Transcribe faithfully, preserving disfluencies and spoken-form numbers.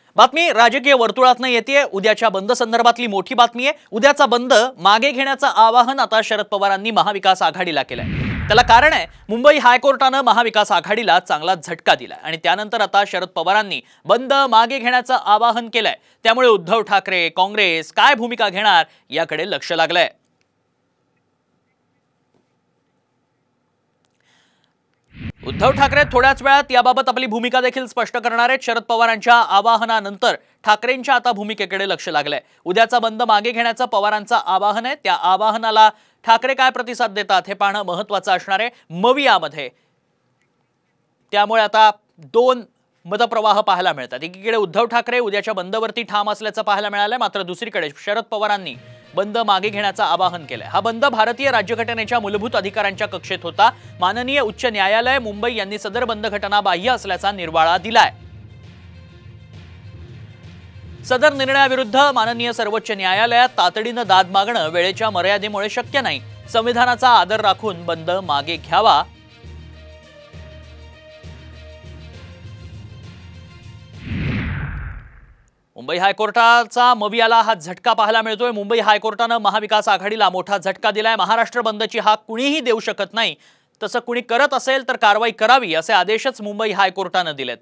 बातमी राजकीय वर्तुळातून येतेय। उद्याच्या बंद संदर्भातली मोठी बातमी आहे। उद्याचा बंद मागे घेण्याचं आवाहन आता शरद पवारांनी महाविकास आघाडीला केलंय। त्याला कारण आहे मुंबई हायकोर्टाने महाविकास आघाडीला चांगला झटका दिलाय आणि त्यानंतर आता शरद पवारांनी बंद मागे घेण्याचं आवाहन केलंय। त्यामुळे उद्धव ठाकरे काँग्रेस काय भूमिका घेणार याकडे लक्ष लागलंय। उद्धव ठाकरे थोड्याच वेळात याबाबत आपली भूमिका देखील स्पष्ट करणार आहेत। शरद पवारांच्या आवाहनानंतर ठाकरेंच्या आता भूमिकेकडे लक्ष लागलंय। उद्याचा बंद मागे घेण्याचं पवारांचं आवाहन आहे। त्या आवाहनाला ठाकरे काय प्रतिसाद देतात हे पाहणं महत्त्वाचं असणार आहे मवियामध्ये। त्यामुळे आता दोन मतप्रवाह पाहायला मिळतात। एकीकडे उद्धव ठाकरे उद्याच्या बंदवरती ठाम असल्याचं पाहायला मिळालंय, मात्र दुसरीकडे शरद पवारांनी बंद मागे घेण्याचं आवाहन केलंय। हा बंद भारतीय राज्यघटनेच्या मूलभूत अधिकारांच्या कक्षेत होता। माननीय उच्च न्यायालय मुंबई यांनी सदर बंद घटना बाह्य असल्याचा निर्वाळा दिलाय। सदर निर्णयाविरुद्ध माननीय सर्वोच्च न्यायालयात तातडीने दाद मागणं वेळेच्या मर्यादेमुळे शक्य नाही। संविधानाचा आदर राखून बंद मागे घ्यावा। मुंबई हायकोर्टाचा मवियाला हा झटका पाहायला मिळतोय। मुंबई हायकोर्टाने महाविकास आघाडीला मोठा झटका दिलाय। महाराष्ट्र बंदची हाक कुणीही देऊ शकत नाही, तसं कुणी करत असेल तर कारवाई करावी असे आदेशच मुंबई हायकोर्टाने दिलेत।